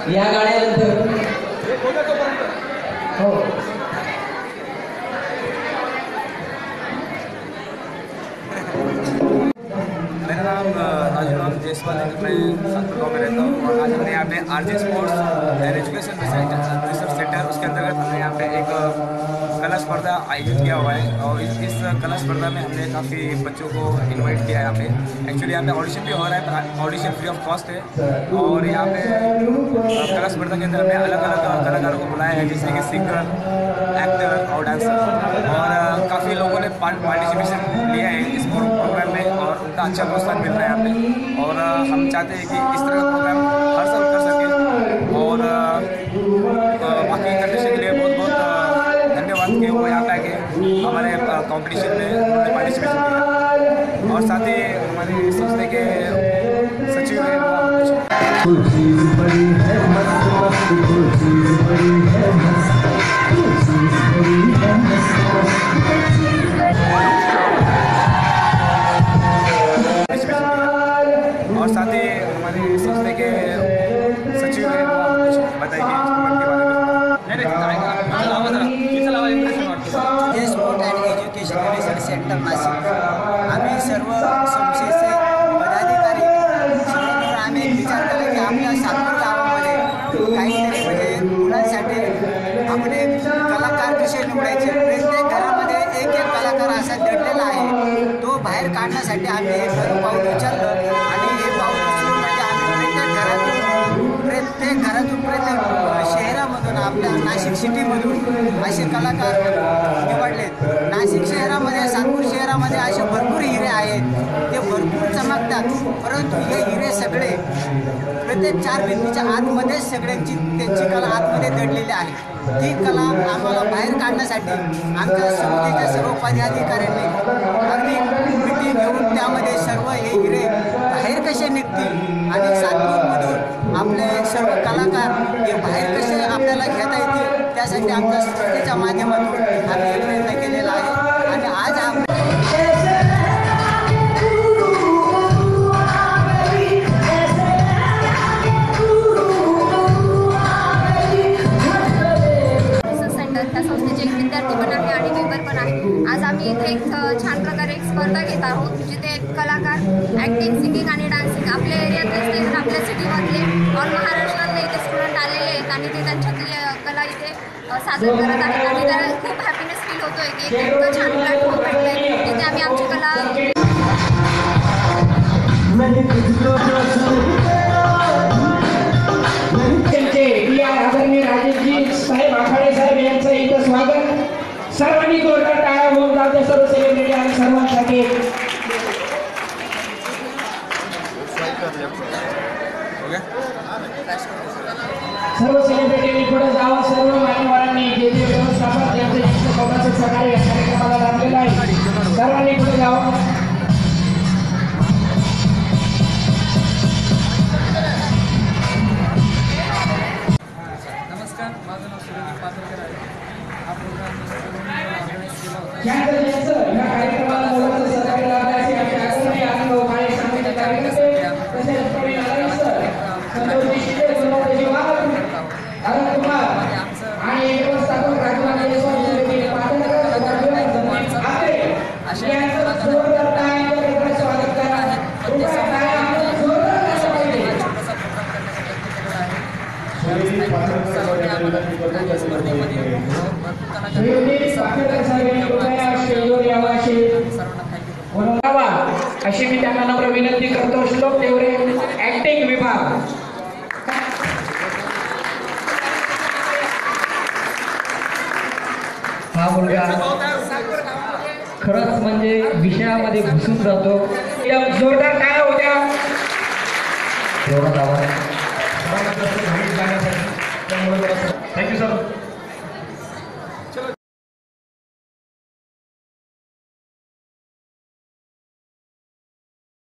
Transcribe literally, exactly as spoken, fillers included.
या गाण्यानंतर हो मेरा नाम राजू जयसवाल है। मैं सातपुर गाँव में रहता हूँ और आज हमने यहाँ पे RJ sports and education research centre उसके अंतर्गत हमने यहाँ पे एक कला स्पर्धा आयोजित किया हुआ है और इस, इस कला स्पर्धा में हमने काफ़ी बच्चों को इनवाइट किया है। यहाँ पे एक्चुअली यहाँ पे ऑडिशन भी हो रहा है, ऑडिशन फ्री ऑफ कॉस्ट है और यहाँ पे कला स्पर्धा के अंदर हमने अलग अलग कलाकारों को बुलाया है जैसे कि सिंगर, एक्टर और डांसर और काफ़ी लोगों ने पार्टिसिपेशन लिया है इस प्रोग्राम में और उनका अच्छा प्रोत्साहन मिल रहा है यहाँ पे और हम चाहते हैं कि इस तरह का प्रोग्राम हर साल कर सकें और बाकी करने के लिए बहुत बहुत धन्यवाद कि वो यहाँ पे आके हमारे कंपटीशन में उन्होंने पार्टिसिपेशन किया और साथ ही हमारे संस्था के सचिव हैं और साथ ही हमारे संस्था के सचिव हैं कुछ बताइए के बारे में। Sport and education research centre Nashik आम्ही सर्व संस्थेचे पदाधिकारी सर्व आम्ही विचार केला की आपल्या सातपूर गावामध्ये काहीतरी म्हणजे मुलांसाठी आपण एक कलाकार कसे निवडायचे। प्रत्येक घरामध्ये एक एक कलाकार असा दडलेला आहे, तो बाहेर काढण्यासाठी आम्ही एक पाऊल उचललं आणि हे पाऊल उचलून म्हणजे आम्ही प्रत्येक घरातून प्रत्येक घरातून प्रत्येक शहरामधून आपल्या नाशिक सिटीमधून असे कलाकार निवडलेत। नाशिक शहरामध्ये सातपूर शहरामध्ये असे भरपूर हिरे आहेत, ते भरपूर चमकतात, परंतु हे हिरे सगळे प्रत्येक चार भिंतीच्या आतमध्येच सगळ्यांची त्यांची कला आतमध्ये दडलेली आहे। ती कला आम्हाला बाहेर काढण्यासाठी आमच्या संस्थेच्या सर्व पदाधिकाऱ्यांनी अगदी मिटिंग घेऊन त्यामध्ये सर्व हे हिरे बाहेर कसे निघतील आणि सातपूरमधून आपले सर्व कलाकार हे बाहेर कसे आपल्याला घेता येतील त्यासाठी आमच्या संस्थेच्या माध्यमातून आम्ही हे प्रयत्न केलेला आहे आणि आज आपण त्या संस्थेचे एक विद्यार्थी पण आहे आणि मेंबर पण आहे। आज आम्ही इथे एक छान प्रकारे एक स्पर्धा घेत आहोत जिथे कलाकार ॲक्टिंग, सिंगिंग आणि डान्सिंग आपल्या एरियातलेच नाही तर आपल्या सिटीमधले ऑल महाराष्ट्रातले इथे स्टुडंट आलेले आहेत आणि ते त्यांच्यातली कला इथे सादर करत आहेत आणि त्याला खूप हॅपीनेस फील होतोय की एक इतकं छान प्लॅटफॉर्म भेटलं आहे जिथे आम्ही आमची कला साहेब आखाडे साहेब यांचं इथं स्वागत सर्वांनी जोरदार टाळ्या होऊन जाते सर्व सेलिब्रिटी आणि सर्वांसाठी। सर्व सेलिब्रिटींनी पुढे जावं, सर्व मान्यवरांनी जे जे व्यवस्थापक यांचे स्वतःचे सहकार्य या कार्यक्रमाला लाभलेलं आहे सर्वांनी पुढे जावं। माझं नाव सुरेश पात्रकर आहे। हा प्रोग्राम ऑर्गनाईज केला होता। या कार्यक्रमाला बोलवण्याचं सहकार्य लाभण्यासाठी आम्ही आग्रही आहोत। काही सामान्य कार्यकर्ते तसेच प्रवीण नारायण सर, संतोषजी शिंदे, सुनील वाघ, अरुण कुमार आणि व्यवस्थापक राजवाडे यांचे पात्रकर आपले अशा यांचं जोरदार टाळ्यांच्या स्वागत करा। जोरदार टाळ्या आपण जोरदार अशी मी त्यांना नम्र विनंती करतो। श्लोक तेवढे ऍक्टिंग विभाग हा मुलगा खरंच म्हणजे विषयामध्ये घुसून जातो। जोरदार काय होत्या जोरात आवाज थँक्यू सर।